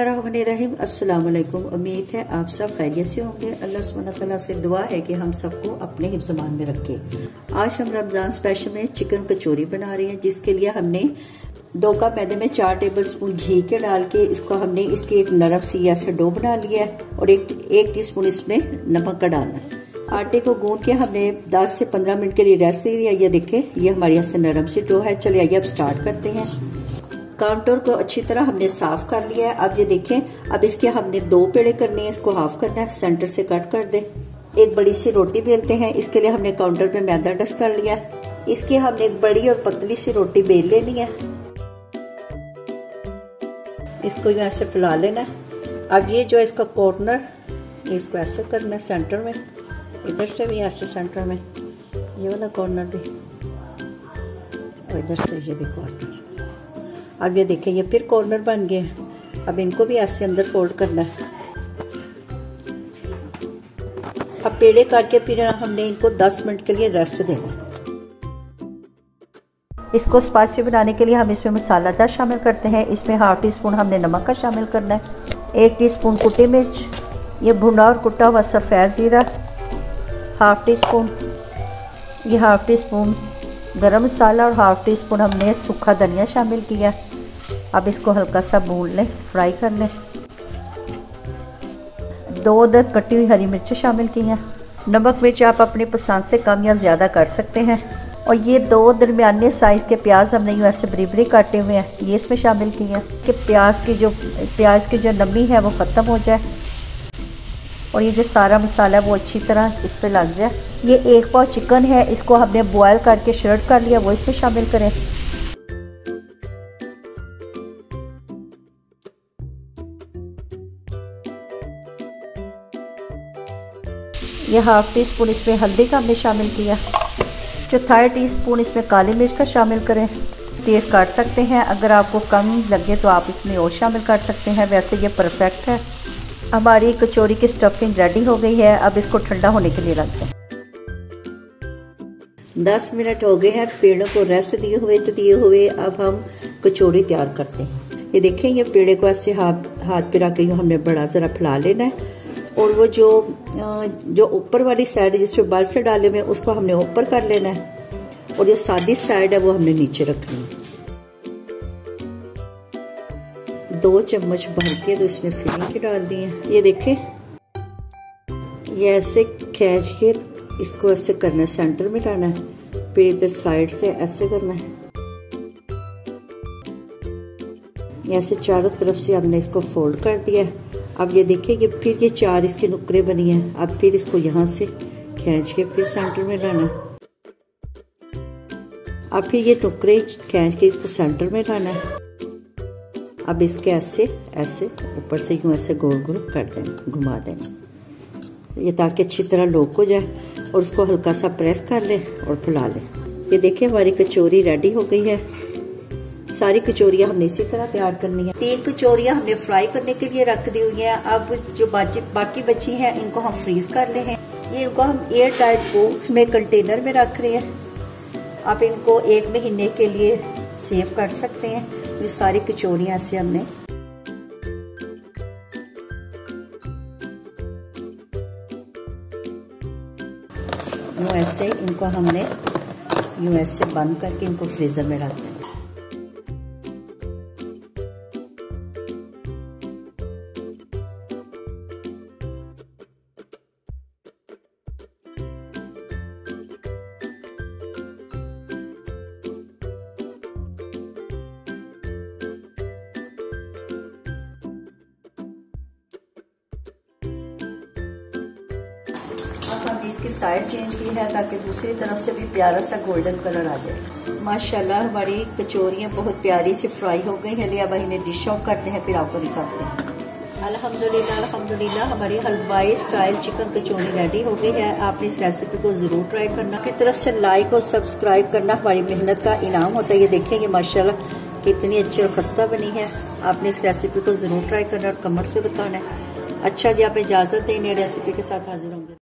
बिस्मिल्लाहिर्रहमानिर्रहीम। अस्सलाम वालेकुम। उम्मीद है आप सब खैरियत से होंगे। अल्लाह सुब्हानहू व तआला से दुआ है कि हम सबको अपने हिफ्ज़-ए-मान में रखे। आज हम रमज़ान स्पेशल में चिकन कचौरी बना रहे हैं, जिसके लिए हमने 2 कप मैदे में 4 टेबल स्पून घी के डाल के इसको हमने इसकी एक नरम सी ऐसे डो बना लिया है और एक टीस्पून इसमें नमक का डालना है। आटे को गूंद के हमने 10 से 15 मिनट के लिए रेस्ट दे दिया। ये देखें, ये हमारे यहाँ से नरम सी डो है। चलिए आइए अब स्टार्ट करते हैं। काउंटर को अच्छी तरह हमने साफ कर लिया है। अब ये देखें, अब इसके हमने 2 पेड़े करने हैं। इसको हाफ करना है, सेंटर से कट कर दे। एक बड़ी सी रोटी बेलते हैं। इसके लिए हमने काउंटर पे मैदा डस्ट कर लिया है। इसकी हमने एक बड़ी और पतली सी रोटी बेल लेनी है। इसको यहाँ से फैला लेना है। अब ये जो इसका कॉर्नर, इसको ऐसे करना है सेंटर में, इधर से भी ऐसे सेंटर में, ये वाला कॉर्नर भी और इधर से ये भी कॉर्नर। अब ये देखें, ये फिर कॉर्नर बन गए। अब इनको भी ऐसे अंदर फोल्ड करना है। अब पेड़े काट के फिर हमने इनको 10 मिनट के लिए रेस्ट देना है। इसको स्पाइसी बनाने के लिए हम इसमें मसालादार शामिल करते हैं। इसमें ½ टीस्पून हमने नमक का शामिल करना है, 1 टीस्पून कुटी मिर्च, ये भुना और कुटा हुआ सफ़ेद ज़ीरा ½ टीस्पून, ये ½ टीस्पून गरम मसाला और ½ टीस्पून हमने सूखा धनिया शामिल किया। अब इसको हल्का सा भून लें, फ्राई कर लें। 2 अदद कटी हुई हरी मिर्चें शामिल की हैं। नमक मिर्च आप अपनी पसंद से कम या ज़्यादा कर सकते हैं। और ये 2 दरमियाने साइज़ के प्याज हमने यूँ ऐसे बरीक काटे हुए हैं, ये इसमें शामिल किए हैं कि प्याज की जो नमी है वो ख़त्म हो जाए और ये जो सारा मसाला है वो अच्छी तरह इस पे लग जाए। ये 1 पाव चिकन है, इसको हमने बॉयल करके श्रेड कर लिया, वो इसमें शामिल करें। ये ½ टीस्पून इसमें हल्दी का हमने शामिल किया, 1/4 टीस्पून इसमें काली मिर्च का शामिल करें। टेस्ट कर सकते हैं, अगर आपको कम लगे तो आप इसमें और शामिल कर सकते हैं। वैसे ये परफेक्ट है। हमारी कचौरी की स्टफिंग रेडी हो गई है। अब इसको ठंडा होने के लिए रख दें। 10 मिनट हो गए हैं पेड़ों को रेस्ट दिए हुए। अब हम कचौरी तैयार करते हैं। ये देखें, ये पेड़े को ऐसे हाथ पे रख के हमने बड़ा ज़रा फैला लेना है और वो जो ऊपर वाली साइड जिसपे बाल से डाले हुए उसको हमने ऊपर कर लेना है और जो सादी साइड है वो हमने नीचे रखनी है। 2 चम्मच भर के तो इसमें फिलिंग के डाल दी है। ये देखें, ये ऐसे खींच के इसको ऐसे करना है, सेंटर में डालना है, फिर इधर साइड से ऐसे करना है। ऐसे चारों तरफ से हमने इसको फोल्ड कर दिया है। अब ये देखिए, ये फिर ये 4 इसके नुकरे बनी हैं। अब फिर इसको यहाँ से खींच के फिर सेंटर में लाना। अब फिर ये टुकड़े खींच के इसको सेंटर में लाना है। अब इसके ऐसे ऊपर से यूँ ऐसे गोल गोल कर देना, घुमा देना, ये ताकि अच्छी तरह लॉक हो जाए और उसको हल्का सा प्रेस कर ले और फैला ले। ये देखिए, हमारी कचौरी रेडी हो गई है। सारी कचौरियाँ हमने इसी तरह तैयार करनी है। 3 कचौरियाँ हमने फ्राई करने के लिए रख दी हुई हैं। अब जो बाकी बची हैं इनको हम फ्रीज कर ले हैं। ये इनको हम एयर टाइट बॉक्स में कंटेनर में रख रहे हैं। आप इनको 1 महीने के लिए सेव कर सकते हैं। ये सारी कचौरियाँ ऐसे हमने इनको हमने यूँ ऐसे बंद करके इनको फ्रीजर में रख दें। हमने इसकी साइड चेंज की है ताकि दूसरी तरफ से भी प्यारा सा गोल्डन कलर आ जाए। माशाल्लाह हमारी कचौरियाँ बहुत प्यारी सी फ्राई हो गई है। लिया भाई ने डिश आउट करते हैं, फिर आपको दिखाते हैं। अल्हम्दुलिल्लाह हमारी हलवाई स्टाइल चिकन कचौरी रेडी हो गई है। आपने इस रेसिपी को जरूर ट्राई करना। की तरफ से लाइक और सब्सक्राइब करना हमारी मेहनत का इनाम होता है। ये देखेंगे माशाल्लाह कितनी अच्छी और खस्ता बनी है। आपने इस रेसिपी को जरूर ट्राई करना और कमेंट्स में बताना है। अच्छा जी, आप इजाजत दें, नई रेसिपी के साथ हाजिर होंगे।